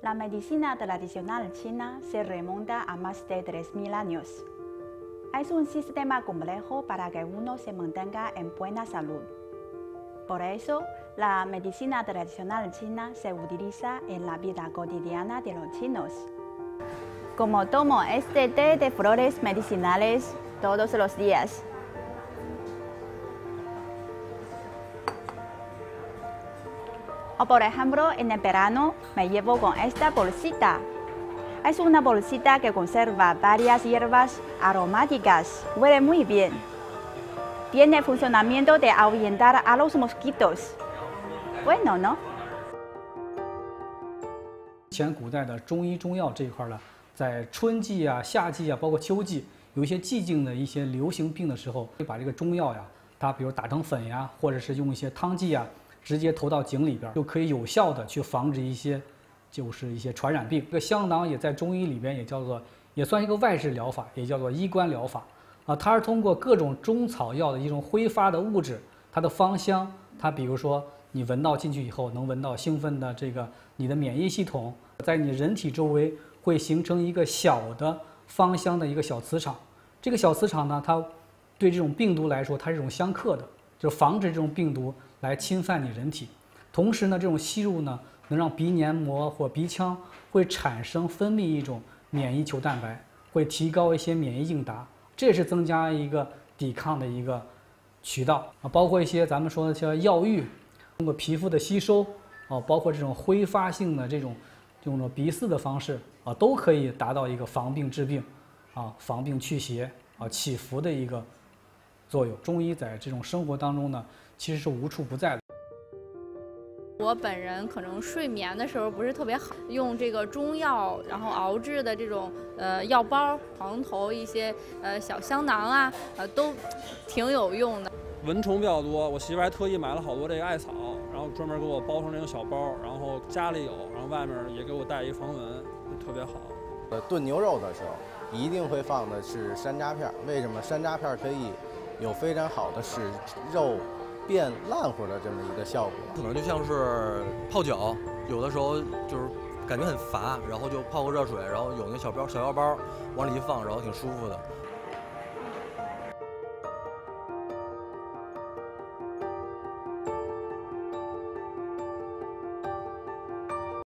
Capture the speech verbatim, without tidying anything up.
La medicina tradicional china se remonta a más de tres mil años. Es un sistema complejo para que uno se mantenga en buena salud. Por eso, la medicina tradicional china se utiliza en la vida cotidiana de los chinos. Como tomo este té de flores medicinales todos los días. O por ejemplo, en el verano me llevo con esta bolsita. Es una bolsita que conserva varias hierbas aromáticas. Huele muy bien. Tiene el funcionamiento de ahuyentar a los mosquitos. Bueno, ¿no? 以前古代的中医中药这一块呢，在春季啊、夏季啊，包括秋季，有一些季节的一些流行病的时候，会把这个中药呀，它比如打成粉呀，或者是用一些汤剂呀，直接投到井里边，就可以有效的去防止一些，就是一些传染病。这个香囊也在中医里边也叫做，也算一个外治疗法，也叫做医官疗法。啊，它是通过各种中草药的一种挥发的物质，它的芳香，它比如说你闻到进去以后，能闻到兴奋的这个你的免疫系统，在你人体周围会形成一个小的芳香的一个小磁场。这个小磁场呢，它对这种病毒来说，它是一种相克的，就防止这种病毒来侵犯你人体。同时呢，这种吸入呢，能让鼻黏膜或鼻腔会产生分泌一种免疫球蛋白，会提高一些免疫应答。 这也是增加一个抵抗的一个渠道啊，包括一些咱们说的像药浴，通过皮肤的吸收啊，包括这种挥发性的这种用的鼻饲的方式啊，都可以达到一个防病治病啊、防病祛邪啊、祈福的一个作用。中医在这种生活当中呢，其实是无处不在的。 我本人可能睡眠的时候不是特别好，用这个中药，然后熬制的这种呃药包、床头一些呃小香囊啊，呃都挺有用的。 蚊虫比较多，我媳妇还特意买了好多这个艾草，然后专门给我包成这种小包，然后家里有，然后外面也给我带一防蚊，就特别好。 呃，炖牛肉的时候一定会放的是山楂片，为什么？山楂片可以有非常好的使肉 变烂乎的这么一个效果， 可能就像是泡脚，有的时候就是感觉很乏，然后就泡个热水，然后有那小包小药包往里一放，然后挺舒服的。